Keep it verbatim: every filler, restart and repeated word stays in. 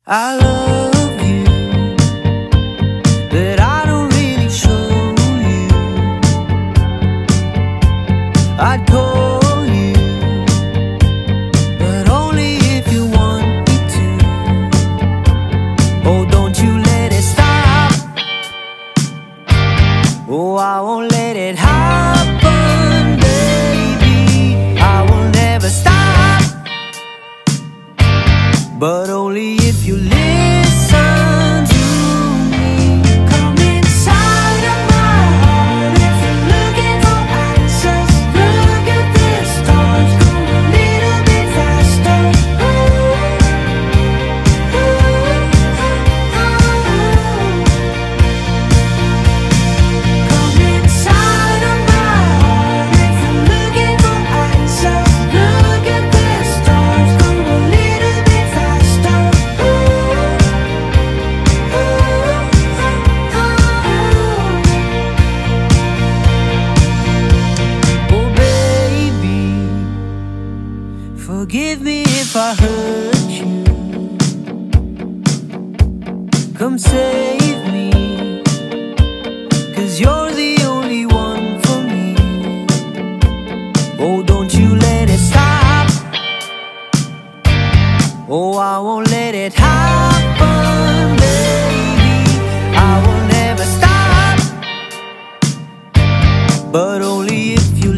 I love you, but I don't really show you. I'd call you, but only if you want me to. Oh, don't you let it stop. Oh, I won't let it happen, baby. I will never stop, but only if you listen to me. Come inside of my heart if you're looking for answers. Look at the stars, go a little bit faster. Ooh, ooh, ooh. Come inside of my heart if you're looking for answers. Look at the stars, go a little bit faster. Oh baby, forgive me if I hurt you. Come save me, 'cause you're the only one for me. Oh, don't you let it stop. Oh, I won't let it happen, baby. I will never stop, but only if you